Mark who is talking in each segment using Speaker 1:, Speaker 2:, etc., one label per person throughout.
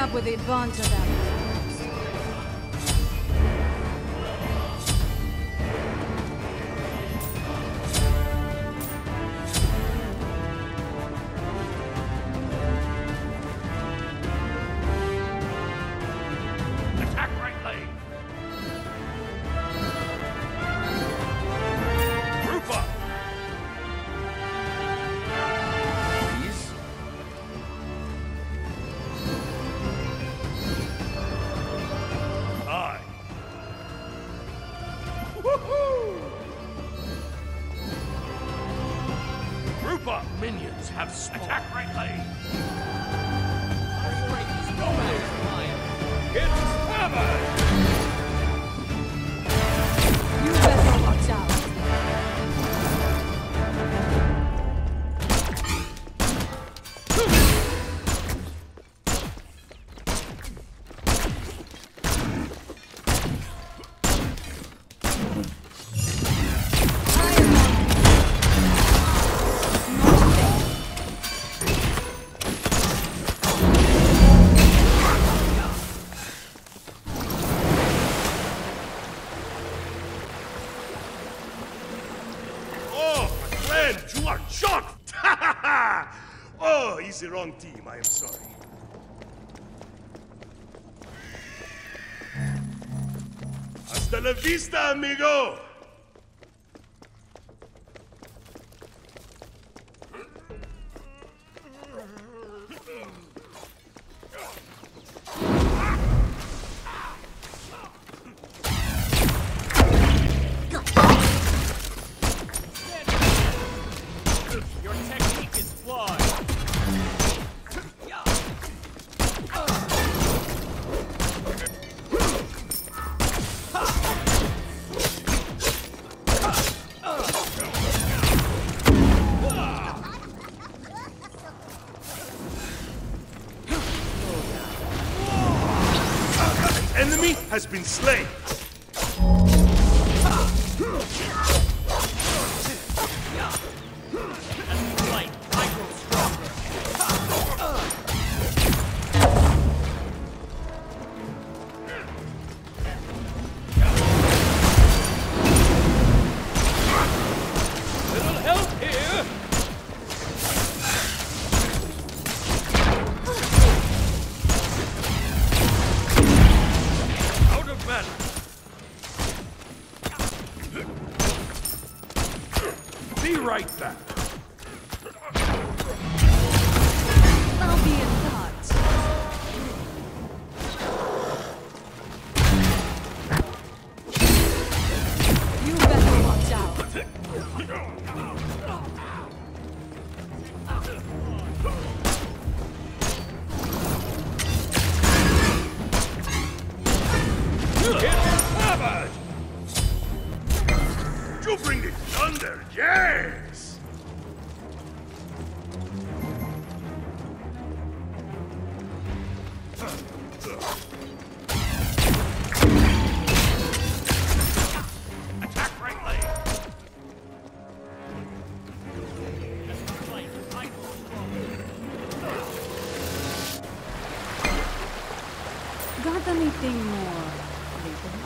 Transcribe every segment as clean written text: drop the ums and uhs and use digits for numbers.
Speaker 1: up with a bunch of them.
Speaker 2: Attack right lane! Group up! Please? Aye. Woohoo! Group up! Minions have spawned. Attack right lane! It's hammered!
Speaker 1: You better watch out.
Speaker 2: You are shocked! Oh, he's the wrong team, I am sorry. Hasta la vista, amigo!
Speaker 3: Your technique is flawed.
Speaker 2: An enemy has been slain.
Speaker 3: Light, I grow stronger. Little help here.
Speaker 2: Out of mana. Be right back.
Speaker 1: I'll be in touch. You better watch out.
Speaker 2: It's hammered! You bring the thunder, yes! Attack right lane!
Speaker 3: Light, I grow stronger.
Speaker 1: Got anything more, Nathan?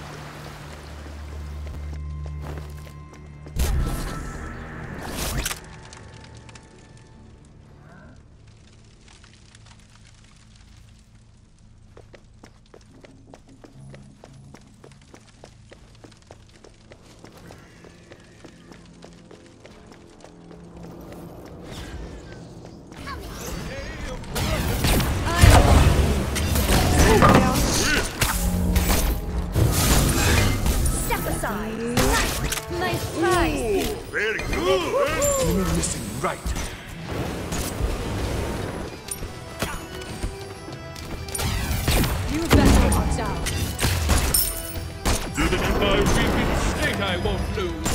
Speaker 1: Step aside. Nice try.
Speaker 2: Ooh, very good! Enemy missing right.
Speaker 1: You better watch out.
Speaker 3: Even in my weakened state, I won't lose.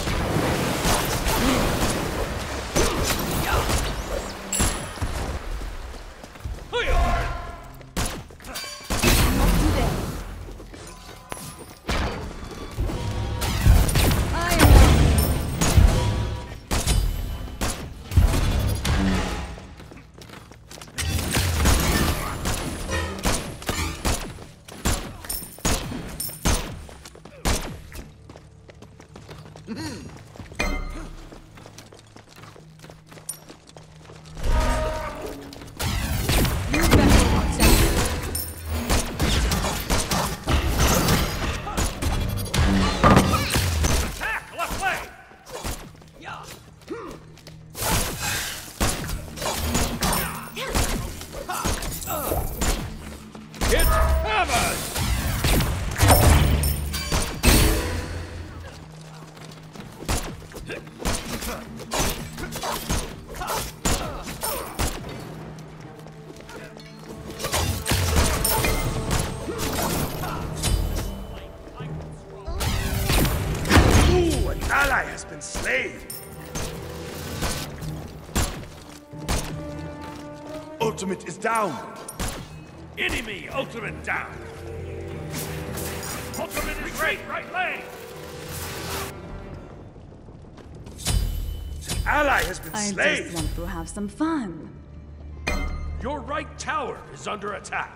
Speaker 1: You better watch out.
Speaker 2: Attack! Left leg!
Speaker 3: Get hammered!
Speaker 2: Ooh, an ally has been slain! Ultimate is down! Enemy ultimate down! Ultimate is great! Right lane! An ally has been
Speaker 1: I
Speaker 2: slain!
Speaker 1: just want to have some fun.
Speaker 2: Your right tower is under attack.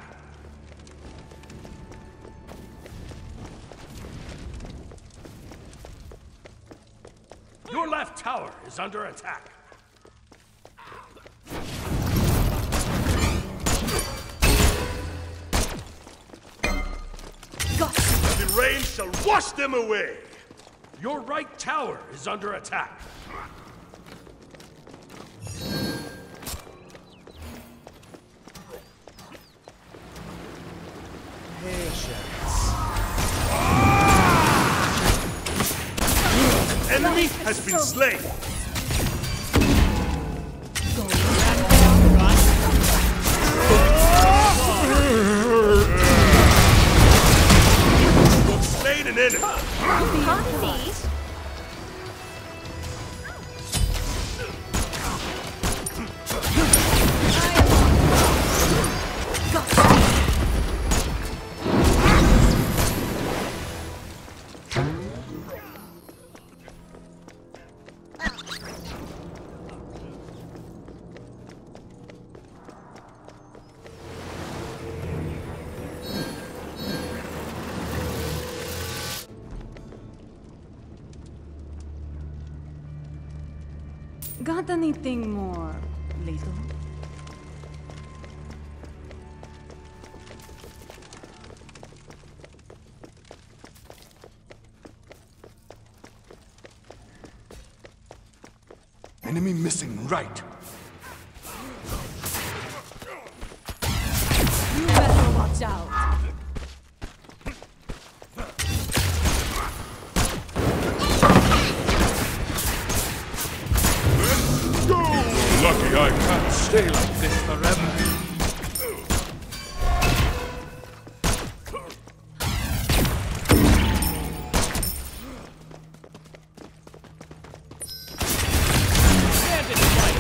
Speaker 2: Your left tower is under attack.
Speaker 1: Got
Speaker 2: The rain shall wash them away. Your right tower is under attack. An enemy has been slain. You have slain an enemy.
Speaker 1: Got anything more lethal?
Speaker 2: Enemy missing right.
Speaker 1: You better watch out.
Speaker 3: Lucky I can't stay like this forever. Stand in fight.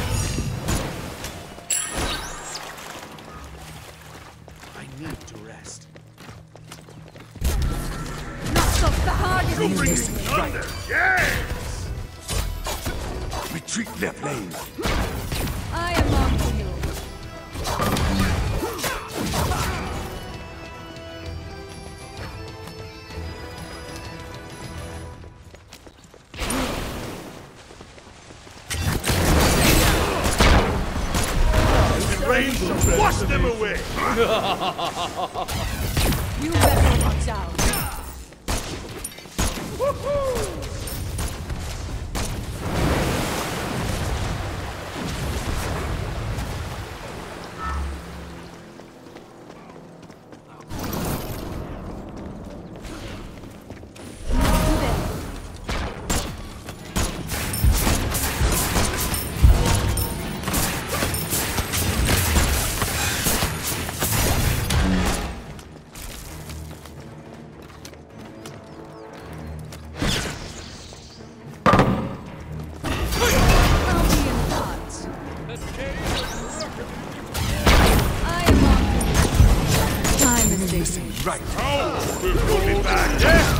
Speaker 2: I need to rest.
Speaker 1: Knocks off the hardest.
Speaker 2: You bring me thunder. Yes! Retreat left lane.
Speaker 1: I am on to you.
Speaker 2: The rain shall wash them away.
Speaker 1: You better watch out. I'll be in touch. I am on to you. Time is ticking.
Speaker 2: Right. Oh, we'll be back. Yeah.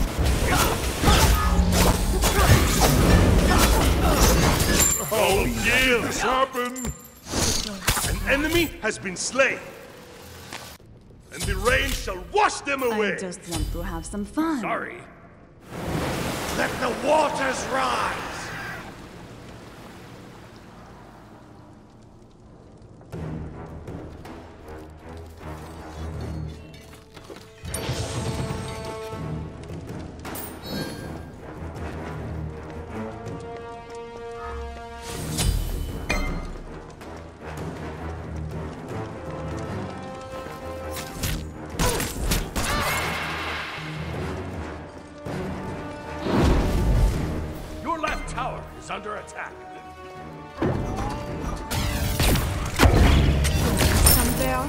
Speaker 2: Oh, yeah. This happened. An enemy has been slain. And the rain shall wash them away.
Speaker 1: I just want to have some fun.
Speaker 2: Sorry. Let the waters rise!
Speaker 3: Tower is under attack.
Speaker 1: Some there.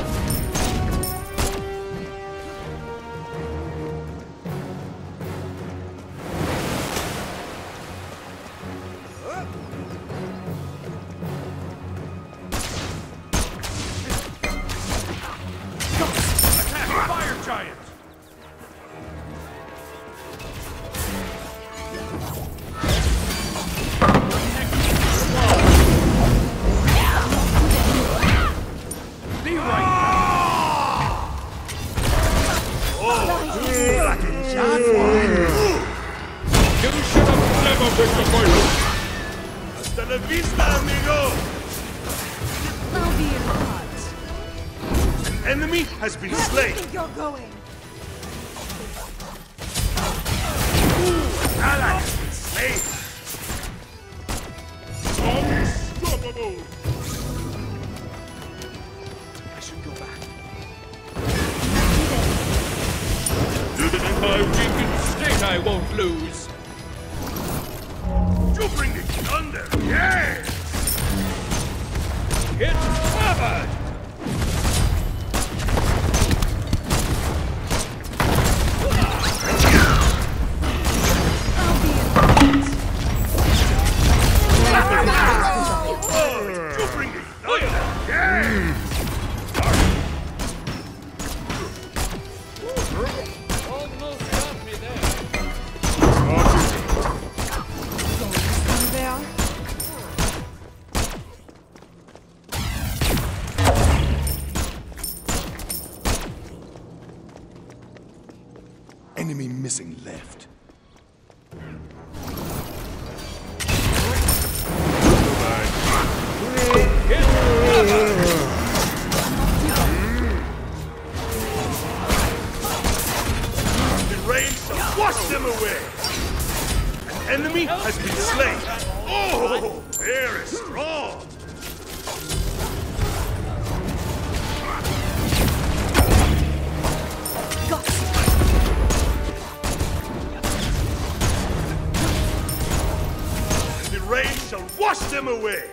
Speaker 3: Attack fire giant.
Speaker 2: Hasta la vista, amigo!
Speaker 1: I'll be in hot.
Speaker 2: An enemy has been slain!
Speaker 1: You're going.
Speaker 2: An ally has been slain! Unstoppable! I should go back.
Speaker 3: My weakened state I won't lose.
Speaker 2: You bring the thunder, yes!
Speaker 3: Get covered!
Speaker 1: I'll be in hot.
Speaker 2: Oh, you bring the thunder, yes!
Speaker 3: Almost got me there.
Speaker 1: Some there.
Speaker 2: Enemy missing left.
Speaker 3: Get covered!
Speaker 2: The rain shall wash them away! An enemy has been slain! Oh, very strong! The rain shall wash them away!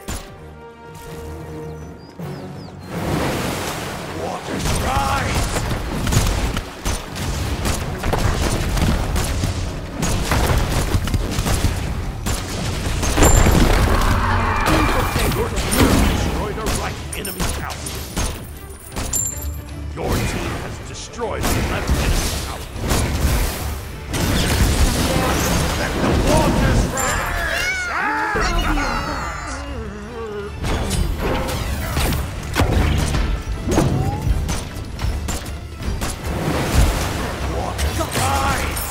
Speaker 2: Waters rise! Destroy the right enemy tower. Your team has destroyed the left enemy tower. Let the waters rise! Waters rise!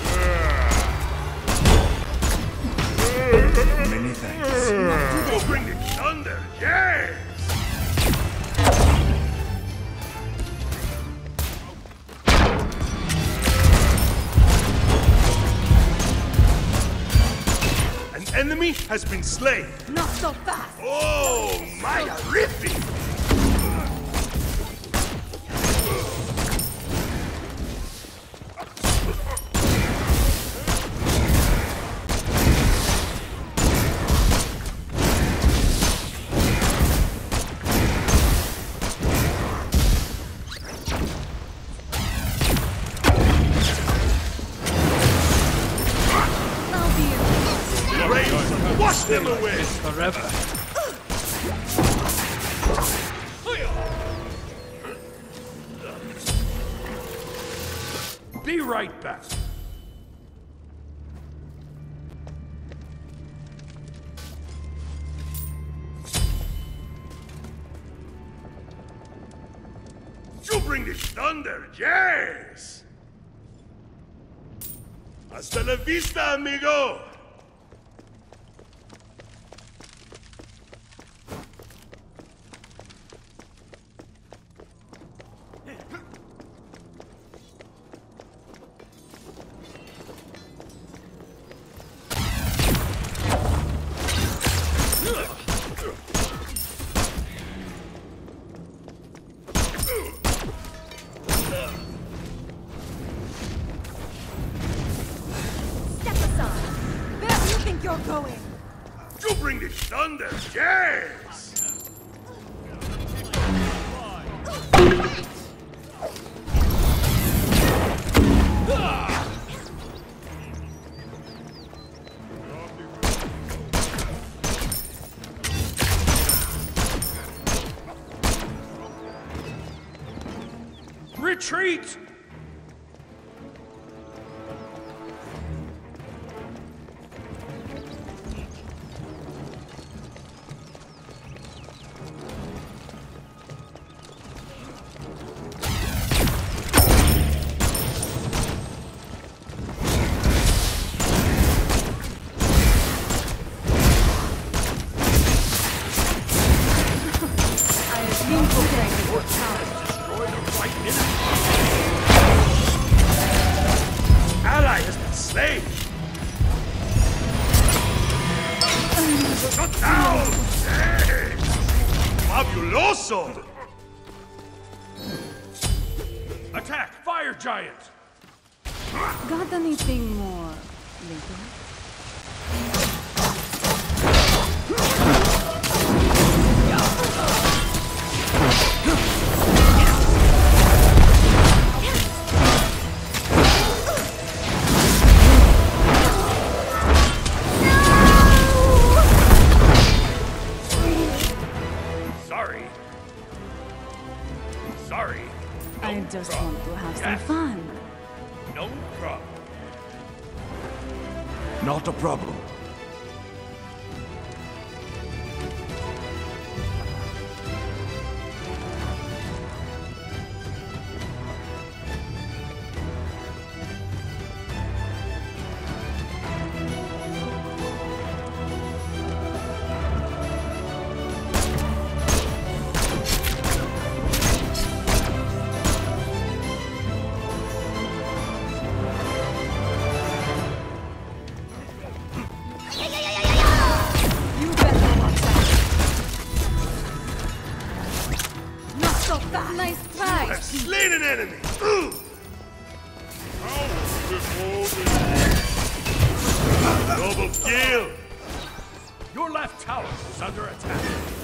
Speaker 2: Many thanks. You bring the thunder, yes! An enemy has been slain.
Speaker 1: Not so fast.
Speaker 2: Oh, my ripping!
Speaker 1: I'll be in hot.
Speaker 2: Rain shall wash them away!
Speaker 3: Forever.
Speaker 2: Be right back. You bring the thunder, yes! Hasta la vista, amigo!
Speaker 1: You're going!
Speaker 2: You bring the thunder, yes!
Speaker 3: Retreat!
Speaker 2: Ally has been slain! Shut down! Yes! Fabuloso!
Speaker 3: Attack! Fire giant!
Speaker 1: Got anything more, Lincoln?
Speaker 2: Sorry.
Speaker 1: I just want to have some fun.
Speaker 2: No problem.
Speaker 4: Not a problem.
Speaker 1: Nice try!
Speaker 2: I've slain an enemy! Double kill!
Speaker 3: Your left tower is under attack.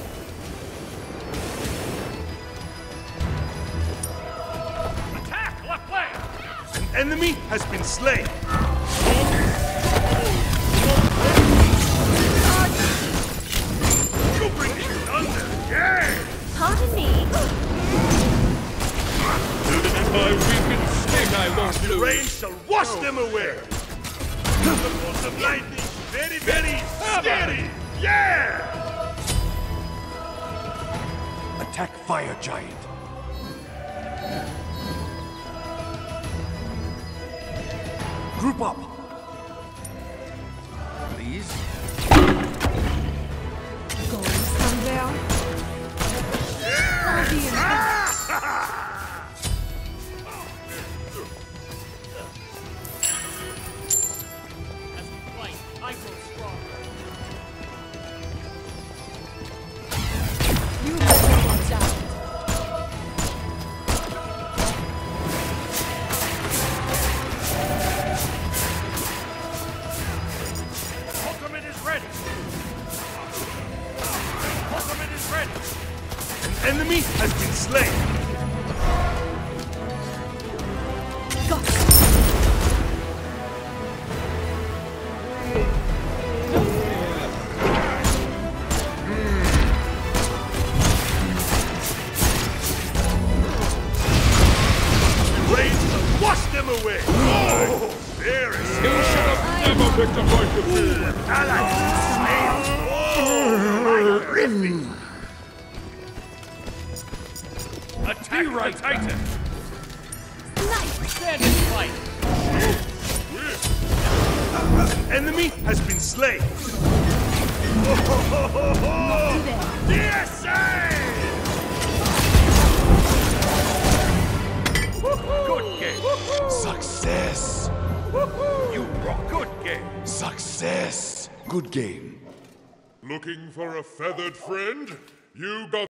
Speaker 3: Attack! Left flank!
Speaker 2: An enemy has been slain! You bring me thunder! Yeah!
Speaker 1: Pardon me!
Speaker 3: My weakened sting I won't
Speaker 2: The
Speaker 3: lose.
Speaker 2: rain shall wash them away! The force of lightning, very, very steady! Yeah!
Speaker 4: Attack fire giant. Group up. Please.
Speaker 1: Going somewhere? I'll be in You better watch out.
Speaker 3: Ultimate is ready. Ultimate is ready.
Speaker 2: An enemy has been slain! Rain shall wash them away! Oh, there is
Speaker 3: You should have never picked a fight with me.
Speaker 2: allies slain! Oh, terrific!
Speaker 3: Attack right Titan.
Speaker 1: Nice!
Speaker 3: Stand in fight.
Speaker 2: An enemy has been slain.
Speaker 3: Good game.
Speaker 4: Success!
Speaker 3: You rock. Good game.
Speaker 4: Success! Good game.
Speaker 5: Looking for a feathered friend? You got